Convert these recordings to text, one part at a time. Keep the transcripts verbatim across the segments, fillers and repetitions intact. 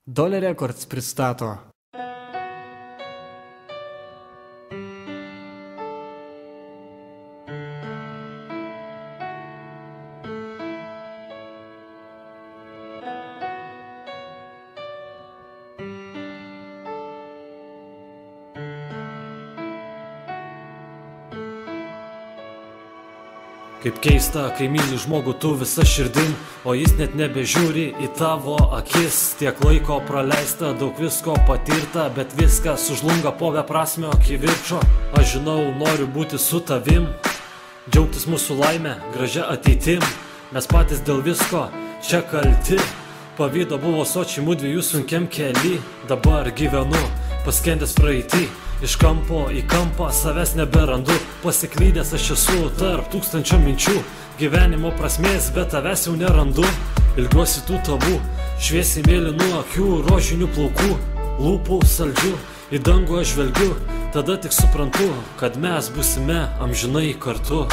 Dolly Records pristato. Kaip keista, kai myli žmogų tu visa širdim, o jis net nebežiūri į tavo akis. Tiek laiko praleista, daug visko patirta, bet viskas sužlunga po beprasmio kivirčo. Aš žinau, noriu būti su tavim, džiaugtis mūsų laimę, gražia ateitim. Mes patys dėl visko čia kalti, pavydo buvo sočiai mudviejų sunkiam kely. Dabar gyvenu paskendęs praeitį, iš kampo į kampą savęs neberandu. Pasiklydęs aš esu tarp tūkstančio minčių, gyvenimo prasmės, bet tavęs jau nerandu. Ilgiuosi tų tavų, šviesiai mėlynų akių, rožinių plaukų, lūpų saldžių. Į dangų aš žvelgiu, tada tik suprantu, kad mes būsime amžinai kartu.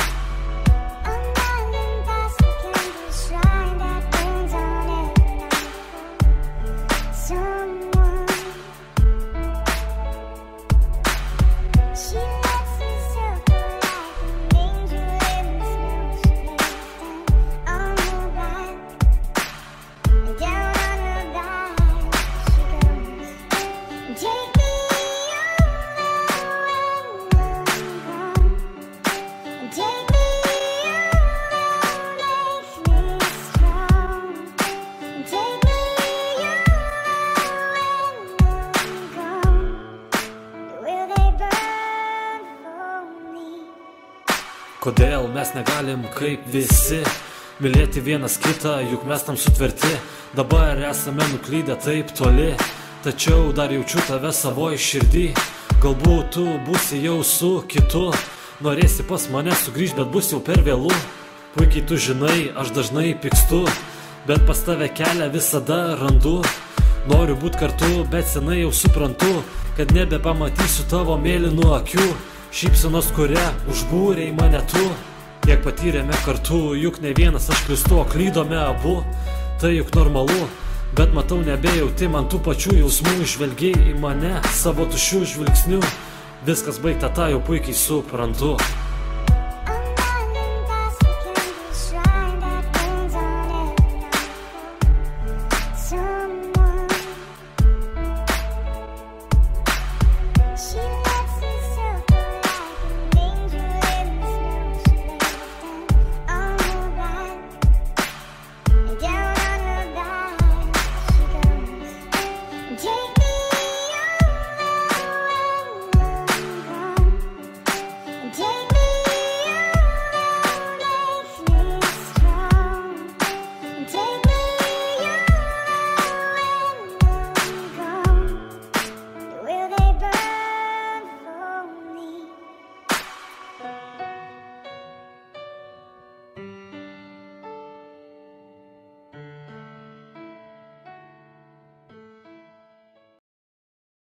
Kodėl mes negalim kaip visi mylėti vienas kitą, juk mes tam sutverti. Dabar esame nuklydę taip toli, tačiau dar jaučiu tave savo širdį. Galbūt tu būsi jau su kitu, norėsi pas mane sugrįžt, bet bus jau per vėlu. Puikiai tu žinai, aš dažnai pykstu, bet pas tave kelią visada randu. Noriu būt kartu, bet senai jau suprantu, kad nebepamatysiu tavo mėlynų akių. Šypsenos, kuria užbūrei mane tu. Kiek patyrėme kartu, juk ne vienas aš klystu, o klydome abu. Tai juk normalu, bet matau nebejauti man tų pačių jausmų. Žvelgiai į mane savo tuščių žvilgsnių, viskas baigta, tą jau puikiai suprantu.